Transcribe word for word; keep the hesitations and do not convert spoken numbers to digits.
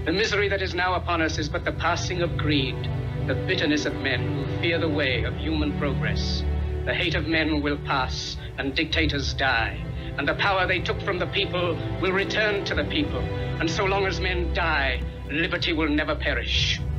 The misery that is now upon us is but the passing of greed, the bitterness of men who fear the way of human progress. The hate of men will pass, and dictators die, and the power they took from the people will return to the people. And so long as men die, liberty will never perish.